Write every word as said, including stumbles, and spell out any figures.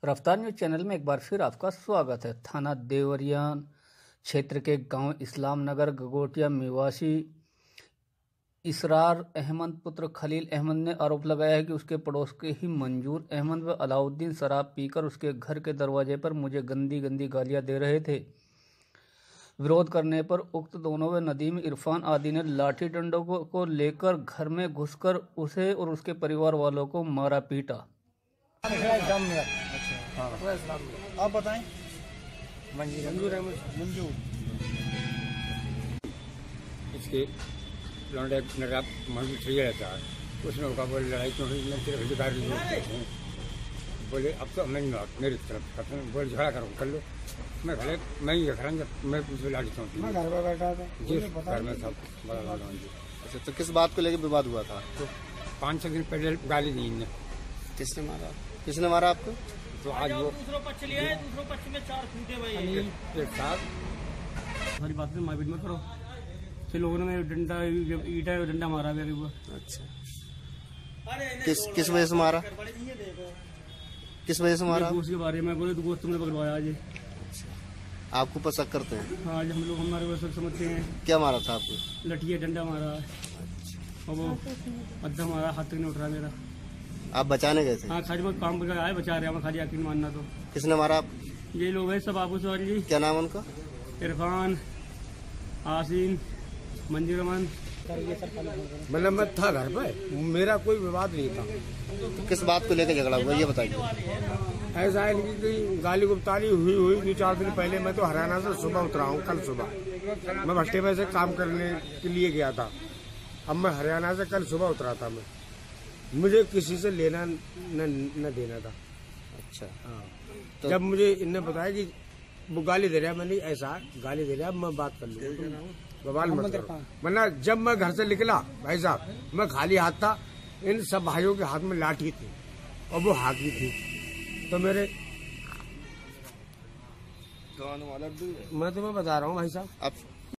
रफ्तार news channel में एक बार फिर आपका स्वागत है। थाना देवरियान क्षेत्र के गांव इस्लाम नगर गगोटिया निवासी इसरार अहमद पुत्र खलील अहमद ने आरोप लगाया है कि उसके पड़ोस के ही मंजूर अहमद व अलाउद्दीन शराब पीकर उसके घर के दरवाजे पर मुझे गंदी गंदी गालियां दे रहे थे। विरोध करने पर उक्त दोनों व नदीम इरफान आदि ने लाठी डंडों को, को लेकर घर में घुसकर उसे और उसके परिवार वालों को मारा पीटा। अच्छा, आप बताएं। मंजूर अहमद मंजूर इसके लौंडे नराब मंजूर ठीक रहता है। उसने कहा बोले लड़ाई क्यों हुई, मैं तेरे अधिकार हूँ। बोले अब तो नहीं बात मेरी तरफ करते हैं, बोले झगड़ा करो कर लो। मैं भले मैं ही घर जब मैं पूछ लाठी चौंकी मैं घर पर बैठा था जी घर में सब बड़ा वाला जी। अच्छा, तो किस बात को लेकर विवाद हुआ था? तो पाँच छः दिन पहले गाली दी इनने। किसने मारा? किसने मारा आपको? तो आज वो दूसरा पक्ष लिया है, दूसरा पक्ष में चार फूटे भाई एक साथ सारी बात में मारपीट में करो। फिर लोगों ने डंडा ईटा डंडा मारा मेरे ऊपर। अच्छा, किस किस वजह से मारा? किस वजह से मारा? दोस्त के बारे में बोले तो दोस्त तुमने पकड़वाया आज। आपको पर शक करते हैं? आज हम लोग हमारे को सब समझते हैं। क्या मारा था आपको? लठिया डंडा मारा और वो अद्धा मारा, हाथ तक नहीं उठ रहा मेरा। आप बचाने गए थे? हाँ, खाली बहुत काम करके आए, बचा रहे हैं खाली यकीन मानना। तो किसने मारा आप? ये लोग हैं सब आपस वाले जी। क्या नाम उनका? इरफान, आसीन, मंजूर अहमद। मतलब मैं था घर पे, मेरा कोई विवाद नहीं था। तो किस बात को लेकर झगड़ा हुआ ये बताइए। ऐसा है कि गाली गुप्ताली हुई हुई दो चार दिन पहले। मैं तो हरियाणा से सुबह उतरा हूँ, कल सुबह मैं भट्टे में से काम करने के लिए गया था। अब मैं हरियाणा से कल सुबह उतरा था। मैं मुझे किसी से लेना न, न देना था। अच्छा, हाँ। तो जब मुझे इनने बताया कि वो गाली दे रहा है, मैंने ऐसा गाली दे रहा है, मैं बात कर लूँ, बवाल मत करो। वरना जब मैं घर से निकला भाई साहब, मैं खाली हाथ था। इन सब भाइयों के हाथ में लाठी थी और वो हाकी थी। तो मेरे मैं तुम्हें बता रहा हूँ भाई साहब, आप